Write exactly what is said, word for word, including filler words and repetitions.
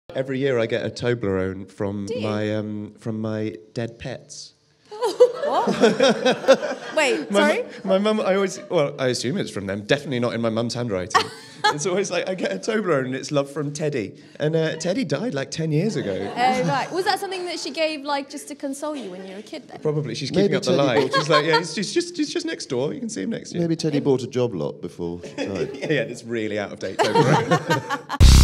Every year I get a Toblerone from my um, from my dead pets. What? Wait, my, sorry? My mum, I always, well, I assume it's from them. Definitely not in my mum's handwriting. It's always like, I get a Toblerone and it's love from Teddy. And uh, Teddy died like ten years ago. Oh, right. Was that something that she gave, like, just to console you when you were a kid, then? Probably. She's keeping Maybe up the Teddy lie. bought- She's like, yeah, he's just, just, he's just next door. You can see him next year. Maybe Teddy bought a job lot before she died. Yeah, yeah, it's really out of date Toblerone.